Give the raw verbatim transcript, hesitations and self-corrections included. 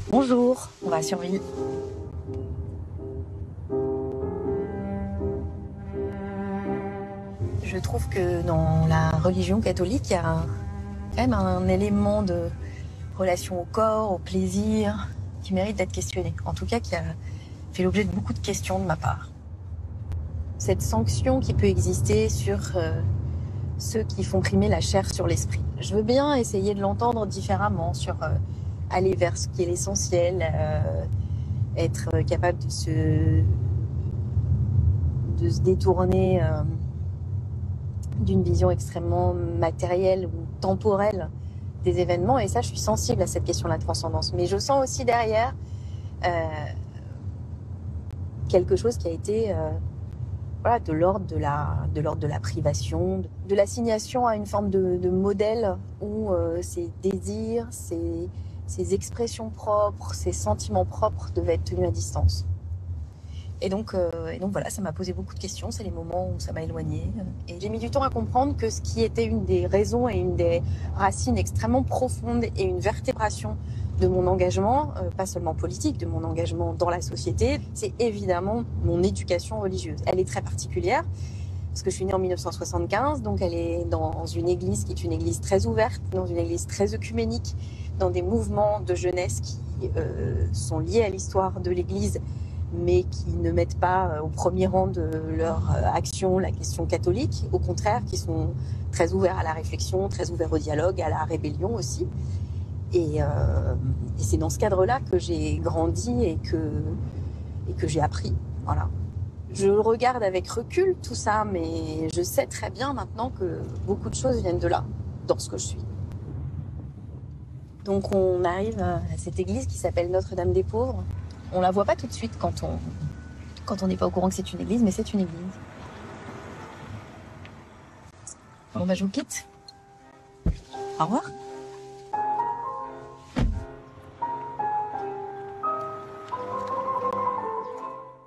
Bonjour, on va survivre. Je trouve que dans la religion catholique, il y a quand même un élément de relation au corps, au plaisir, qui mérite d'être questionné. En tout cas, qui a fait l'objet de beaucoup de questions de ma part. Cette sanction qui peut exister sur euh, ceux qui font primer la chair sur l'esprit. Je veux bien essayer de l'entendre différemment, sur euh, aller vers ce qui est l'essentiel, euh, être capable de se, de se détourner euh, d'une vision extrêmement matérielle ou temporelle des événements. Et ça, je suis sensible à cette question de la transcendance. Mais je sens aussi derrière euh, quelque chose qui a été euh, voilà, de l'ordre de la, de l'ordre de la privation, de l'assignation à une forme de, de modèle où euh, ces désirs, ces, ces expressions propres, ces sentiments propres devaient être tenus à distance. Et donc, euh, et donc voilà, ça m'a posé beaucoup de questions. C'est les moments où ça m'a éloignée. Et j'ai mis du temps à comprendre que ce qui était une des raisons et une des racines extrêmement profondes et une vertébration de mon engagement, euh, pas seulement politique, de mon engagement dans la société, c'est évidemment mon éducation religieuse. Elle est très particulière parce que je suis née en mille neuf cent soixante-quinze, donc elle est dans une église qui est une église très ouverte, dans une église très œcuménique, dans des mouvements de jeunesse qui euh, sont liés à l'histoire de l'église, mais qui ne mettent pas au premier rang de leur action la question catholique, au contraire, qui sont très ouverts à la réflexion, très ouverts au dialogue, à la rébellion aussi. Et, euh, et c'est dans ce cadre-là que j'ai grandi et que, et que j'ai appris. Voilà. Je le regarde avec recul, tout ça, mais je sais très bien maintenant que beaucoup de choses viennent de là, dans ce que je suis. Donc on arrive à cette église qui s'appelle Notre-Dame des Pauvres. On la voit pas tout de suite quand on quand on n'est pas au courant que c'est une église, mais c'est une église. Bon bah je vous quitte. Au revoir.